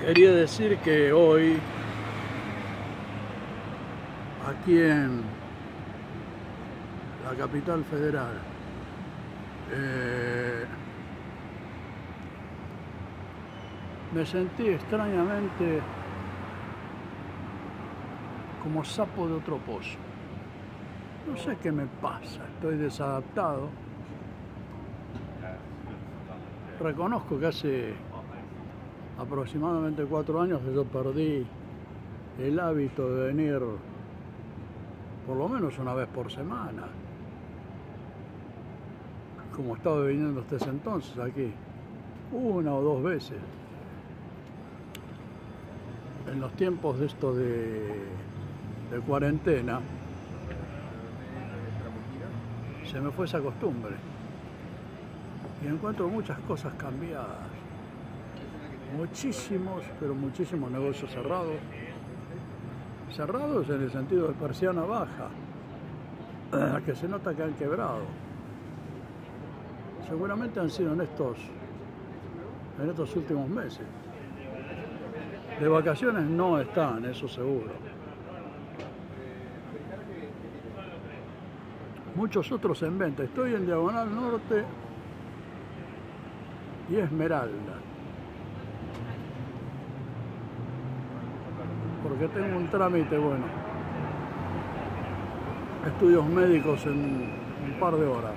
Quería decir que hoy, aquí en la capital federal, me sentí extrañamente como sapo de otro pozo. No sé qué me pasa, estoy desadaptado. Reconozco que hace aproximadamente 4 años que yo perdí el hábito de venir por lo menos una vez por semana, como estaba viniendo hasta ese entonces aquí, 1 o 2 veces. En los tiempos de esto de cuarentena, se me fue esa costumbre y encuentro muchas cosas cambiadas. Muchísimos, pero muchísimos negocios cerrados. Cerrados en el sentido de persiana baja, que se nota que han quebrado. Seguramente han sido en estos últimos meses. De vacaciones no están, eso seguro. Muchos otros en venta. Estoy en Diagonal Norte y Esmeralda, porque tengo un trámite, bueno, estudios médicos en un par de horas,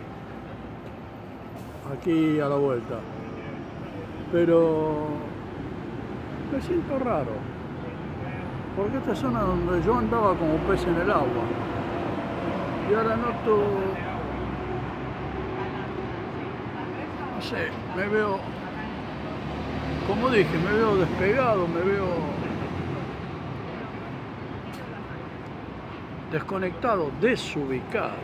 aquí a la vuelta. Pero me siento raro, porque esta zona donde yo andaba como pez en el agua, y ahora noto, no sé, me veo, como dije, me veo despegado, me veo desconectado, desubicado.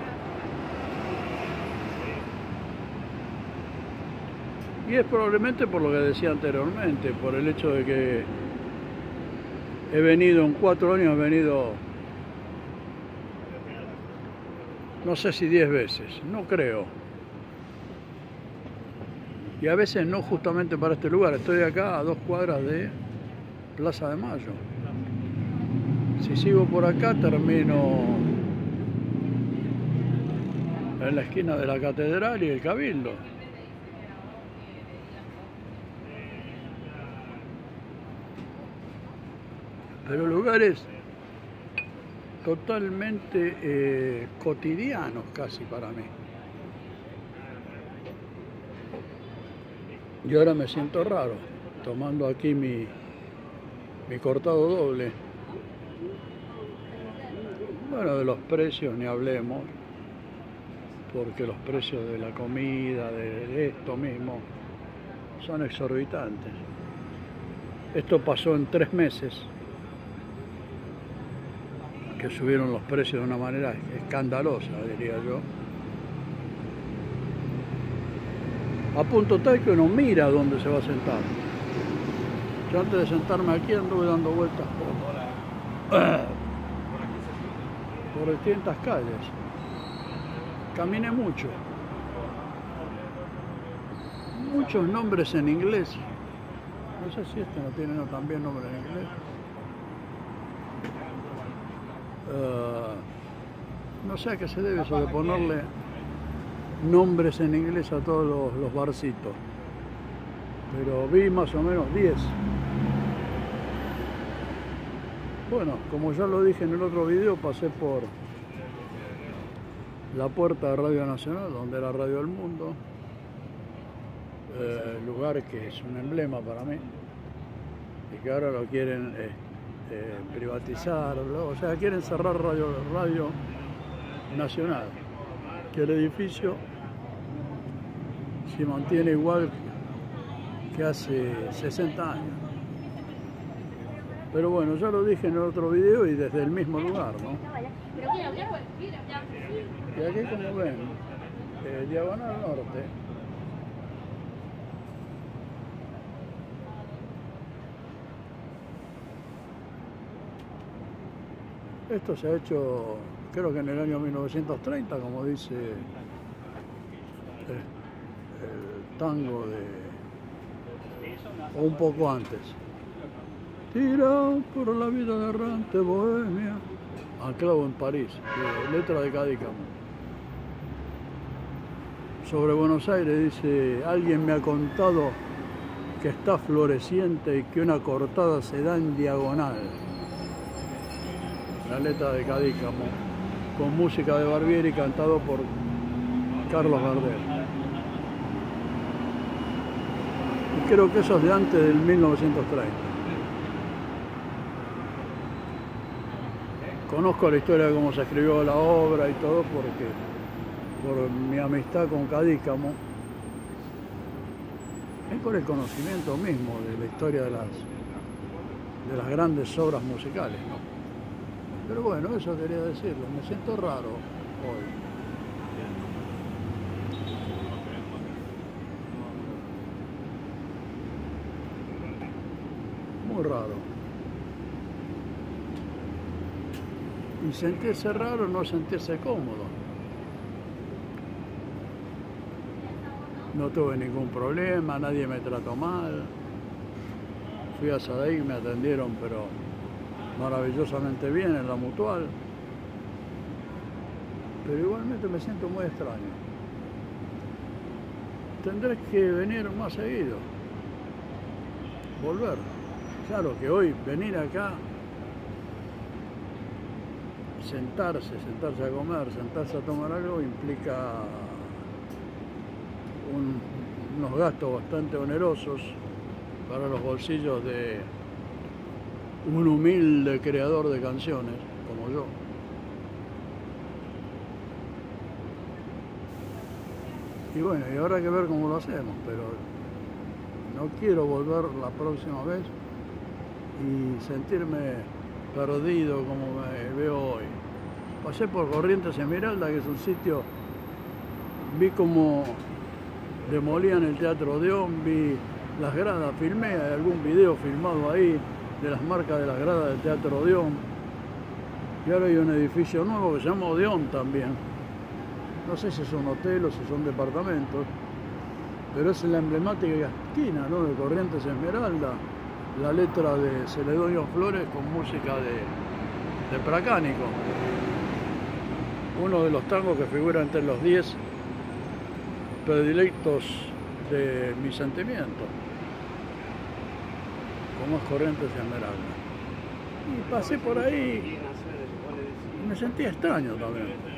Y es probablemente por lo que decía anteriormente, por el hecho de que he venido en 4 años, he venido, no sé si 10 veces, no creo. Y a veces no justamente para este lugar, estoy acá a 2 cuadras de Plaza de Mayo. Si sigo por acá termino en la esquina de la Catedral y el Cabildo. Pero lugares totalmente cotidianos casi para mí. Y ahora me siento raro, tomando aquí mi cortado doble. Bueno, de los precios ni hablemos, porque los precios de la comida, de esto mismo, son exorbitantes. Esto pasó en 3 meses, que subieron los precios de una manera escandalosa, diría yo. A punto tal que uno mira dónde se va a sentar. Yo antes de sentarme aquí anduve dando vueltas por distintas calles. Caminé mucho. Muchos nombres en inglés. No sé si este no tiene también nombre en inglés. No sé a qué se debe eso de ponerle nombres en inglés a todos los barcitos, pero vi más o menos 10. Bueno, como ya lo dije en el otro video, pasé por la puerta de Radio Nacional, donde era Radio del Mundo, lugar que es un emblema para mí y que ahora lo quieren privatizar, o sea, quieren cerrar Radio Nacional, que el edificio se mantiene igual que hace 60 años. Pero bueno, ya lo dije en el otro video y desde el mismo lugar, ¿no? Y aquí, como ven, Diagonal Norte, esto se ha hecho, creo que en el año 1930, como dice el tango o un poco antes. Tira por la vida de errante bohemia. Anclado en París, letra de Cadícamo. Sobre Buenos Aires dice: alguien me ha contado que está floreciente y que una cortada se da en diagonal. La letra de Cadícamo, con música de Barbieri, cantado por Carlos Gardel. Y creo que eso es de antes del 1930. Conozco la historia de cómo se escribió la obra y todo porque por mi amistad con Cadícamo y por el conocimiento mismo de la historia de las grandes obras musicales, ¿no? Pero bueno, eso quería decirlo. Me siento raro hoy. Muy raro. Y sentirse raro, no sentirse cómodo. No tuve ningún problema, nadie me trató mal. Fui a Sadaic, me atendieron, pero maravillosamente bien en la Mutual. Pero igualmente me siento muy extraño. Tendré que venir más seguido. Volver. Claro que hoy venir acá, sentarse a comer, sentarse a tomar algo, implica unos gastos bastante onerosos para los bolsillos de un humilde creador de canciones como yo. Y bueno, y habrá que ver cómo lo hacemos, pero no quiero volver la próxima vez y sentirme perdido como me veo hoy. Pasé por Corrientes Esmeralda, que es un sitio, vi como demolían el Teatro Odeón, vi las gradas, filmé algún video filmado ahí de las marcas de las gradas del Teatro Odeón. Y ahora hay un edificio nuevo que se llama Odeón también. No sé si es un hotel o si son departamentos, pero es la emblemática esquina, ¿no?, de Corrientes Esmeralda. La letra de Celedonio Flores con música de Pracánico. Uno de los tangos que figura entre los 10 predilectos de mi sentimiento, como es Corrientes Esmeralda. Y pasé por ahí y me sentía extraño también.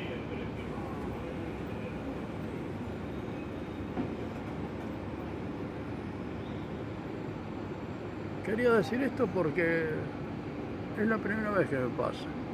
Quería decir esto porque es la primera vez que me pasa.